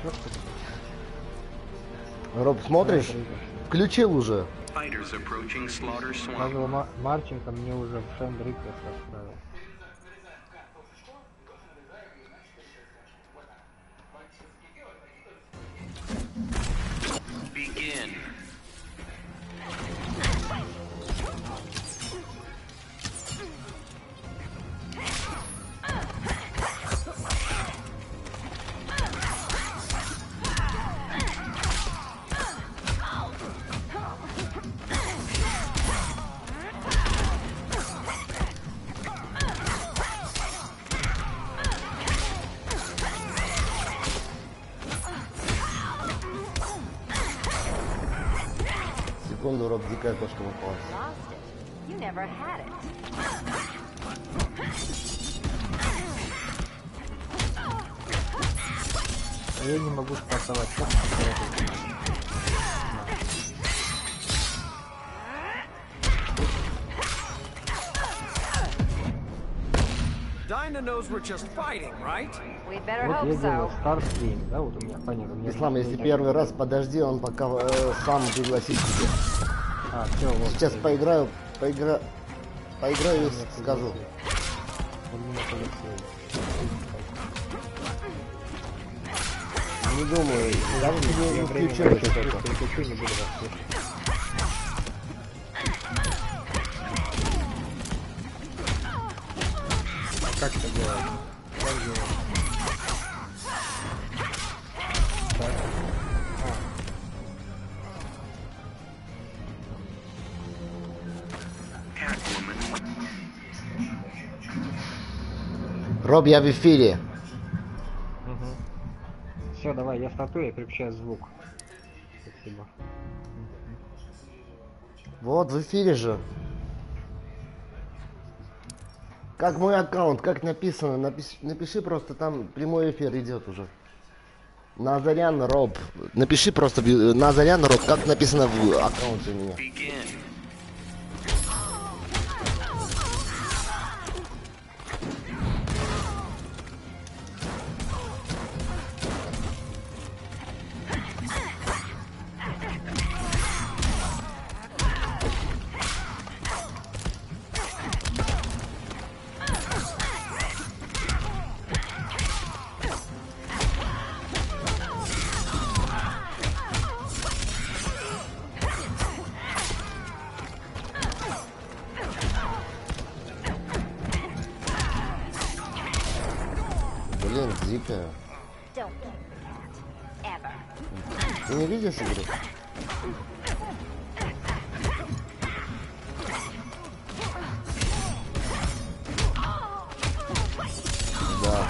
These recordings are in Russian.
Роб, смотришь? Включил уже. Павел Марченко мне уже в Шенд Риквест отправил. Секунду, Роб, дикая кошка попалась. А я не могу стартовать. Dinah knows we're just fighting, right? Вот я делаю старт гейм, да, вот у меня понятно. Ислам, если первый раз, подожди, он пока сам пригласит тебя. А, все, вот. Сейчас поиграю и скажу. Не думаю, я тебе не включил еще что-то. Не буду вас. Как это делать? Как делать? Так. Роб, я в эфире. Все, давай, я стартую, я переключаю звук. Спасибо. Вот, в эфире же. Как мой аккаунт, как написано, напиши просто, там прямой эфир идет уже. Назарян Роб. Напиши просто Назарян Роб, как написано в аккаунте у меня. Блин, дикая. Ты не видишь игру? Да.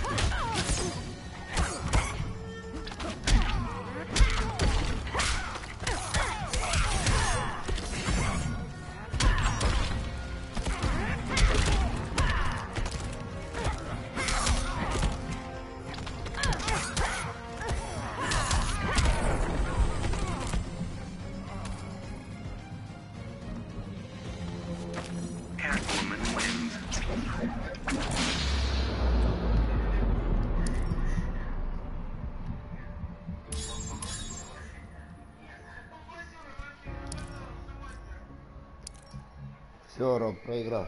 Все, Роб, проиграл.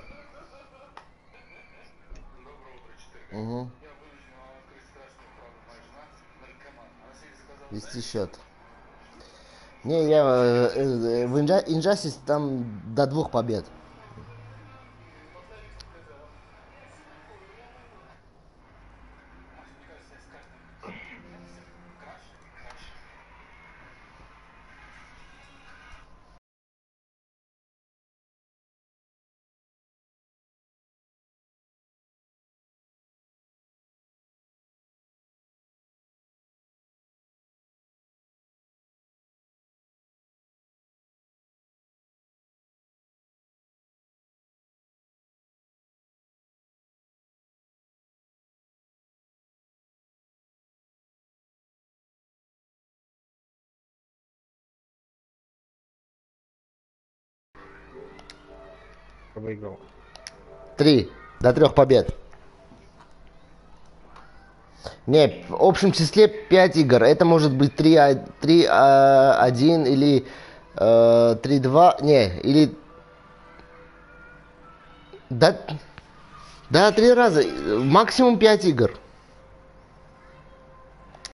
Угу. Вести счет. Не, я в Injustice там до 2 побед. Выиграл. 3. До 3 побед. Не, в общем числе 5 игр. Это может быть 3-1 или 3-2. Не, или... Да, да, 3 раза. Максимум 5 игр.